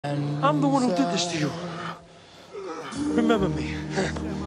I'm the one who did this to you. Remember me.